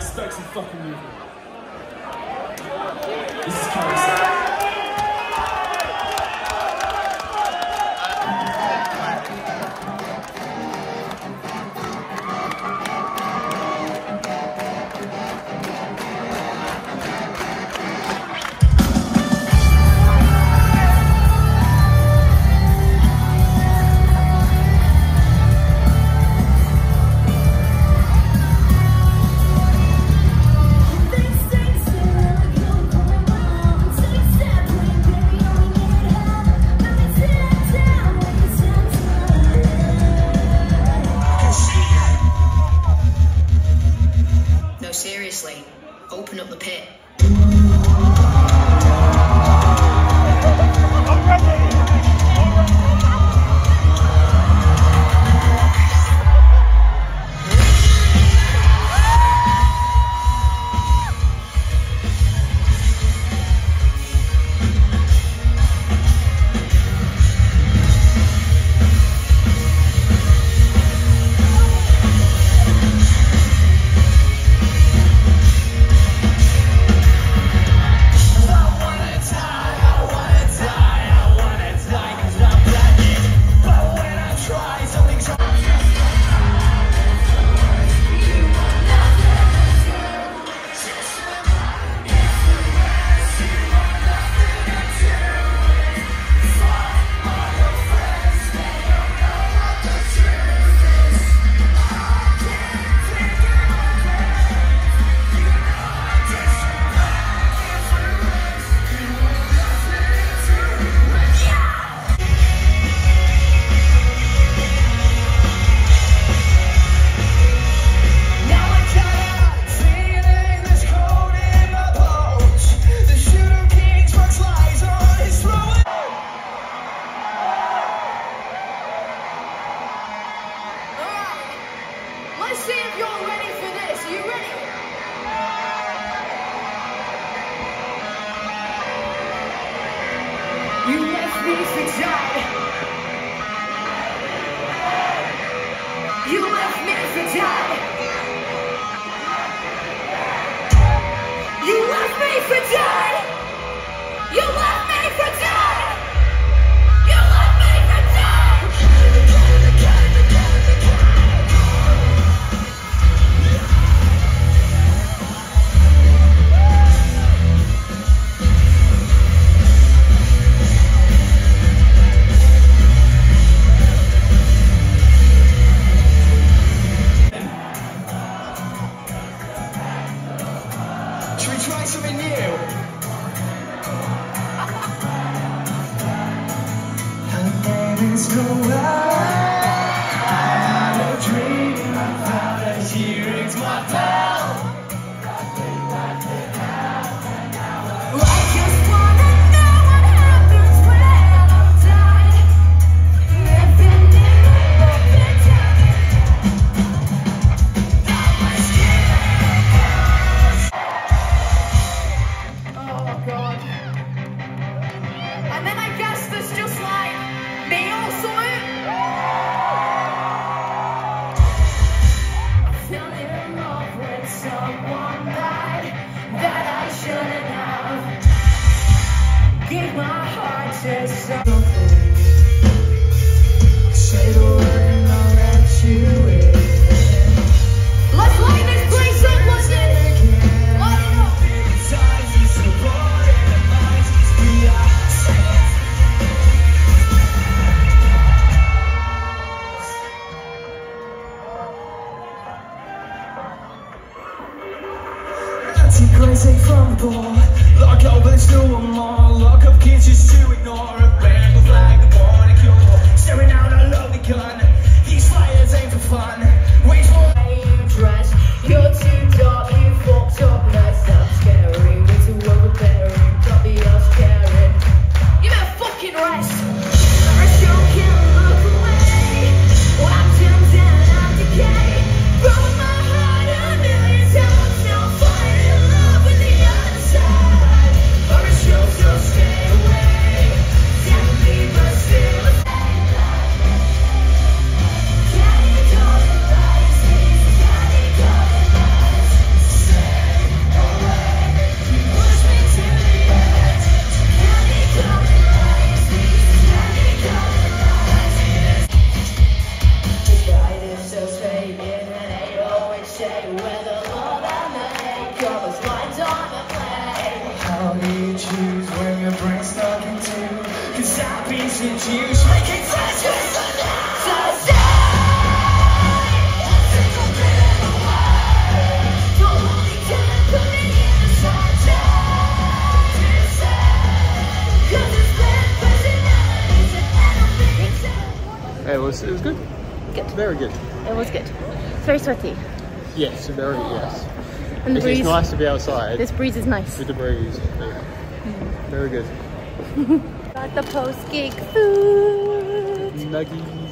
respect some fucking movement. This is Carousel. Seriously, open up the pit. Let's see if you're ready for this. Are you ready? You left me for dead. You left me for dead. You left me for dead. You left me for dead. You left me for dead. Should we try something new? And there is no way. I had a dream, I found that she rings my bell. I just wanna know what happens when I'm done. Living in the open time. Oh God. And then I guess there's just like me or something. I fell in love with someone bad that I shouldn't have. Give my heart to something. Say the word and I'll let you in. Let's light this place up, listen. Light it up. Take crazy from the ball. Lock up, but there's no one more. Lock up kids just to ignore a bang of like the born and cure. Staring out a lovely gun. These fires ain't for fun. Wait for You dress, you're too dark, you fucked up, that's not scary. Way too overbearing, don't be us caring. You better fucking rest. I sure can't look away. I'm doomed and I'm decayed. Broke my heart a million times, now I'm falling in love with the other side. Or a show, so stay away. Tell me, but still a fake life. Can you call it love? and juice, making friends with the now. It was good. Good. Very good. It was good. It's very sweaty. Yes, very yes. And the breeze. It's nice to be outside. This breeze is nice. With the breeze. Very good. Got the post-gig food. Nuggies.